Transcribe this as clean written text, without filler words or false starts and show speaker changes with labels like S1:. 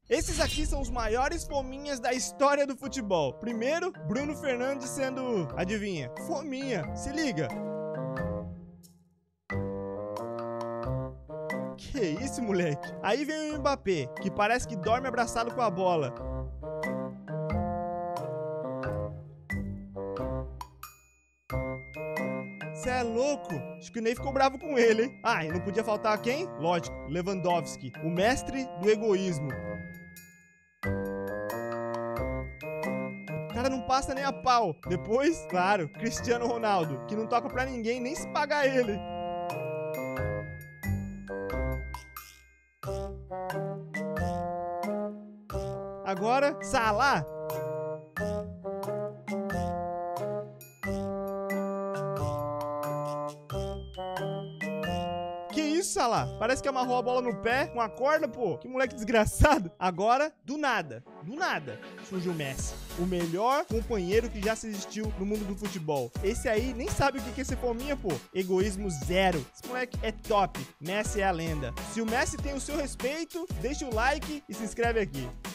S1: Esses aqui são os maiores fominhas da história do futebol. Primeiro, Bruno Fernandes sendo, adivinha, fominha. Se liga. Que isso, moleque? Aí vem o Mbappé, que parece que dorme abraçado com a bola. Cê é louco? Acho que o Ney ficou bravo com ele, hein? Ah, e não podia faltar quem? Lógico, Lewandowski, o mestre do egoísmo. O cara não passa nem a pau. Depois, claro, Cristiano Ronaldo, que não toca pra ninguém, nem se pagar ele. Agora, Salah. Que isso, Salah? Parece que amarrou a bola no pé com a corda, pô. Que moleque desgraçado. Agora, do nada, surgiu o Messi. O melhor companheiro que já se existiu no mundo do futebol. Esse aí nem sabe o que é ser fominha, pô. Egoísmo zero. Esse moleque é top. Messi é a lenda. Se o Messi tem o seu respeito, deixa o like e se inscreve aqui.